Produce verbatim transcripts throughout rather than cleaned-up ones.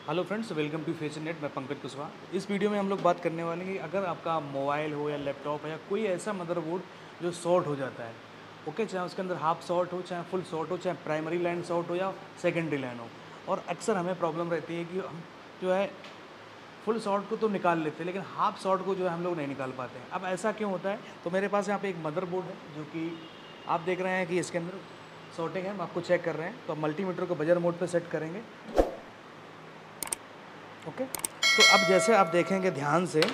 Hello friends, welcome to fashion net. मैं पंकज कुशवाहा। इस video में हम लोग बात करने वाले हैं कि अगर आपका मोबाइल हो या लैपटॉप है या कोई ऐसा मदरबोर्ड जो शॉर्ट हो जाता है, ओके, चाहे उसके अंदर हाफ शॉर्ट हो, चाहे फुल शॉर्ट हो, चाहे प्राइमरी लाइन शॉर्ट हो या सेकेंडरी लाइन हो, और अक्सर हमें प्रॉब्लम रहती है कि हम जो है फुल शॉर्ट को तो निकाल लेते हैं लेकिन हाफ शॉर्ट को जो है हम लोग नहीं निकाल पाते हैं। अब ऐसा क्यों होता है? तो मेरे पास यहाँ पे एक मदरबोर्ड है जो कि आप देख रहे हैं कि इसके अंदर शॉर्टिंग है। हम आपको चेक कर रहे हैं, तो आप मल्टीमीटर को बजर मोड पे सेट करेंगे। ओके, तो अब जैसे आप देखेंगे ध्यान से,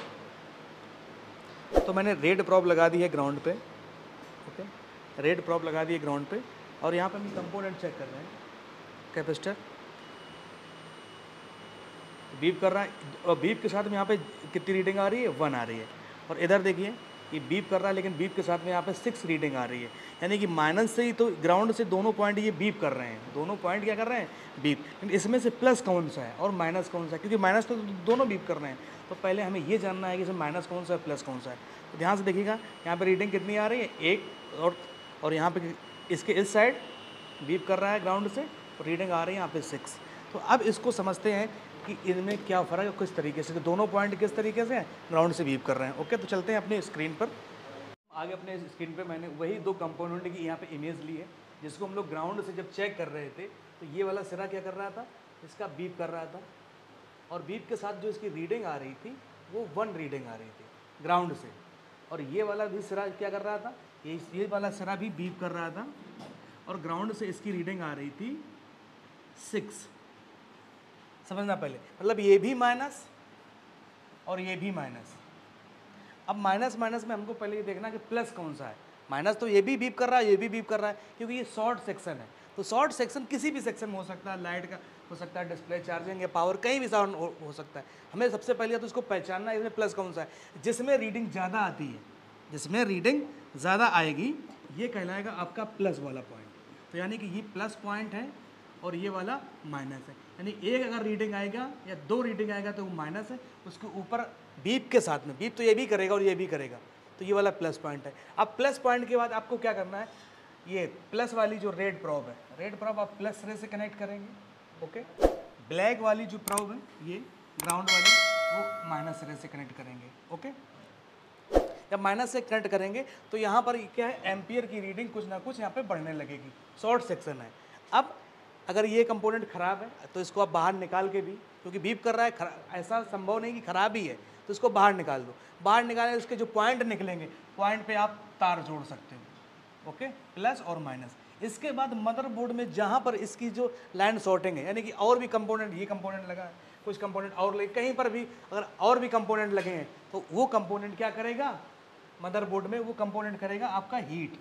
तो मैंने रेड प्रॉब लगा दी है ग्राउंड पे। ओके, रेड प्रॉब लगा दी है ग्राउंड पे, और यहाँ पे हम कंपोनेंट चेक कर रहे हैं। कैपेसिटर बीप कर रहा है, और बीप के साथ में यहाँ पे कितनी रीडिंग आ रही है? वन आ रही है। और इधर देखिए, ये बीप कर रहा है लेकिन बीप के साथ में यहाँ पे सिक्स रीडिंग आ रही है, यानी कि माइनस से ही तो ग्राउंड से दोनों पॉइंट ये बीप कर रहे हैं। दोनों पॉइंट क्या कर रहे हैं? बीप। लेकिन इसमें से प्लस कौन सा है और माइनस कौन सा है? क्योंकि माइनस तो दोनों बीप कर रहे हैं, तो पहले हमें ये जानना है कि इसमें माइनस कौन सा है, प्लस कौन सा है। तो ध्यान से देखिएगा, यहाँ पर रीडिंग कितनी आ रही है? एक। और और यहाँ पर इसके इस साइड बीप कर रहा है ग्राउंड से, और रीडिंग आ रही है यहाँ पर सिक्स। तो अब इसको समझते हैं कि इनमें क्या फ़र्क है, किस तरीके से, तो दोनों पॉइंट किस तरीके से ग्राउंड से बीप कर रहे हैं। ओके, तो चलते हैं अपने स्क्रीन पर। आगे अपने स्क्रीन पे मैंने वही दो कंपोनेंट की यहाँ पे इमेज ली है, जिसको हम लोग ग्राउंड से जब चेक कर रहे थे तो ये वाला सिरा क्या कर रहा था? इसका बीप कर रहा था, और बीप के साथ जो इसकी रीडिंग आ रही थी वो वन रीडिंग आ रही थी ग्राउंड से। और ये वाला भी सिरा क्या कर रहा था? ये ये वाला सिरा भी बीप कर रहा था, और ग्राउंड से इसकी रीडिंग आ रही थी सिक्स। समझना पहले, मतलब ये भी माइनस और ये भी माइनस। अब माइनस माइनस में हमको पहले ये देखना कि प्लस कौन सा है। माइनस तो ये भी बीप कर रहा है, ये भी बीप कर रहा है, क्योंकि ये शॉर्ट सेक्शन है। तो शॉर्ट सेक्शन किसी भी सेक्शन में हो सकता है, लाइट का हो सकता है, डिस्प्ले, चार्जिंग या पावर, कहीं भी साउंड हो, हो सकता है। हमें सबसे पहले तो इसको पहचानना है इसमें प्लस कौन सा है। जिसमें रीडिंग ज़्यादा आती है, जिसमें रीडिंग ज़्यादा आएगी, ये कहलाएगा आपका प्लस वाला पॉइंट। तो यानी कि ये प्लस पॉइंट है और ये वाला माइनस है। यानी एक अगर रीडिंग आएगा या दो रीडिंग आएगा तो वो माइनस है, उसके ऊपर बीप के साथ में, बीप तो ये भी करेगा और ये भी करेगा, तो ये वाला प्लस पॉइंट है। अब प्लस पॉइंट के बाद आपको क्या करना है? ये प्लस वाली जो रेड प्रॉब है, रेड प्रॉब आप प्लस रे से कनेक्ट करेंगे। ओके, ब्लैक वाली जो प्रॉब है, ये ग्राउंड वाली, वो माइनस रे से कनेक्ट करेंगे। ओके, जब माइनस से कनेक्ट करेंगे तो यहाँ पर क्या है? एम्पियर की रीडिंग कुछ ना कुछ यहाँ पे बढ़ने लगेगी। शॉर्ट सेक्शन है। अब अगर ये कंपोनेंट ख़राब है तो इसको आप बाहर निकाल के भी, क्योंकि बीप कर रहा है, ऐसा संभव नहीं कि ख़राब ही है, तो इसको बाहर निकाल दो। बाहर निकालने इसके जो पॉइंट निकलेंगे, पॉइंट पे आप तार जोड़ सकते हो। ओके, प्लस और माइनस। इसके बाद मदरबोर्ड में जहाँ पर इसकी जो लाइन शॉर्टिंग है, यानी कि और भी कंपोनेंट, ये कंपोनेंट लगा है, कुछ कंपोनेंट और लगे, कहीं पर भी अगर और भी कंपोनेंट लगे हैं तो वो कंपोनेंट क्या करेगा? मदरबोर्ड में वो कंपोनेंट करेगा आपका हीट।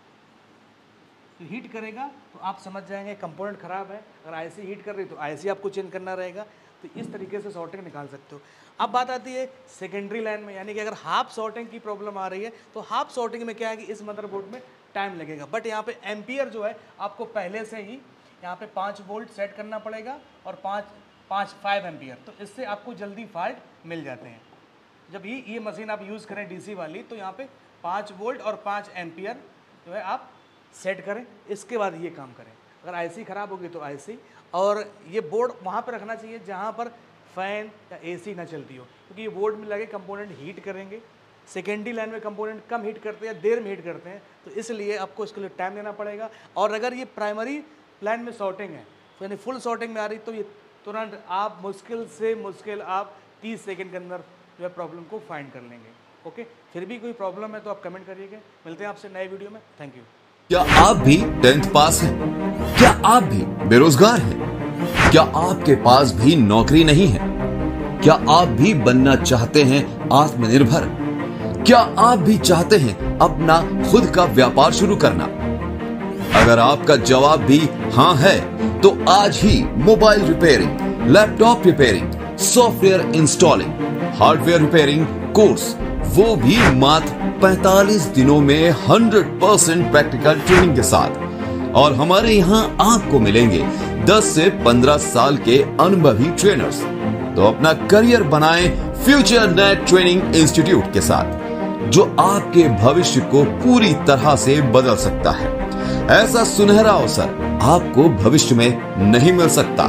तो हीट करेगा तो आप समझ जाएंगे कंपोनेंट ख़राब है। अगर आईसी हीट कर रही तो आईसी आपको चेंज करना रहेगा। तो इस तरीके से शॉर्टिंग निकाल सकते हो। अब बात आती है सेकेंडरी लाइन में, यानी कि अगर हाफ शॉर्टिंग की प्रॉब्लम आ रही है तो हाफ शॉर्टिंग में क्या है कि इस मदरबोर्ड में टाइम लगेगा, बट यहाँ पे एम्पियर जो है आपको पहले से ही यहाँ पे पाँच वोल्ट सेट करना पड़ेगा, और पाँच पाँच फाइव एम्पियर, तो इससे आपको जल्दी फॉल्ट मिल जाते हैं। जब ये ये मशीन आप यूज़ करें डीसी वाली, तो यहाँ पे पाँच वोल्ट और पाँच एम्पियर जो है आप सेट करें, इसके बाद ये काम करें। अगर आईसी ख़राब होगी तो आईसी, और ये बोर्ड वहाँ पर रखना चाहिए जहाँ पर फ़ैन या एसी ना चलती हो, क्योंकि ये बोर्ड में लगे कंपोनेंट हीट करेंगे। सेकेंडरी लाइन में कंपोनेंट कम हीट करते हैं, देर में हीट करते हैं, तो इसलिए आपको इसके लिए टाइम देना पड़ेगा। और अगर ये प्राइमरी लाइन में शॉर्टिंग है, तो यानी फुल शॉर्टिंग में आ रही, तो ये तुरंत आप मुश्किल से मुश्किल आप तीस सेकेंड के अंदर जो है प्रॉब्लम को फाइंड कर लेंगे। ओके, फिर भी कोई प्रॉब्लम है तो आप कमेंट करिएगा। मिलते हैं आपसे नए वीडियो में। Thank you. क्या आप भी टेंथ पास हैं? क्या आप भी बेरोजगार हैं? क्या आपके पास भी नौकरी नहीं है? क्या आप भी बनना चाहते हैं आत्मनिर्भर? क्या आप भी चाहते हैं अपना खुद का व्यापार शुरू करना? अगर आपका जवाब भी हाँ है, तो आज ही mobile repairing, laptop repairing, software installing, hardware repairing course, वो भी मात्र पैंतालीस दिनों में सौ परसेंट प्रैक्टिकल ट्रेनिंग के साथ। और हमारे यहाँ आपको मिलेंगे दस से पंद्रह साल के अनुभवी ट्रेनर्स। तो अपना करियर बनाएं फ्यूचर नेट ट्रेनिंग इंस्टीट्यूट के साथ, जो आपके भविष्य को पूरी तरह से बदल सकता है। ऐसा सुनहरा अवसर आपको भविष्य में नहीं मिल सकता।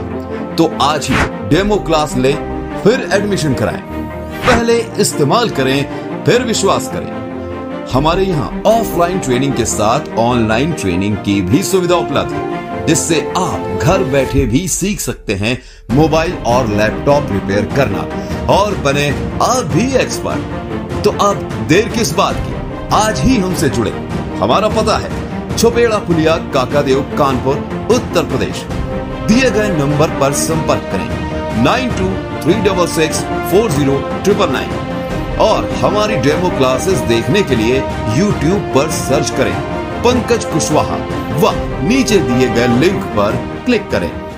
तो आज ही डेमो क्लास ले, फिर एडमिशन कराएं। पहले इस्तेमाल करें, फिर विश्वास करें। हमारे यहाँ ऑफलाइन ट्रेनिंग के साथ ऑनलाइन ट्रेनिंग की भी सुविधा उपलब्ध है, जिससे आप घर बैठे भी सीख सकते हैं मोबाइल और लैपटॉप रिपेयर करना और बने आप भी एक्सपर्ट। तो अब देर किस बात की, आज ही हमसे जुड़े। हमारा पता है छपेड़ा पुलिया, काकादेव, कानपुर, उत्तर प्रदेश। दिए गए नंबर पर संपर्क करें nine two three double six four zero triple nine और हमारी डेमो क्लासेस देखने के लिए यूट्यूब पर सर्च करें पंकज कुशवाहा व नीचे दिए गए लिंक पर क्लिक करें।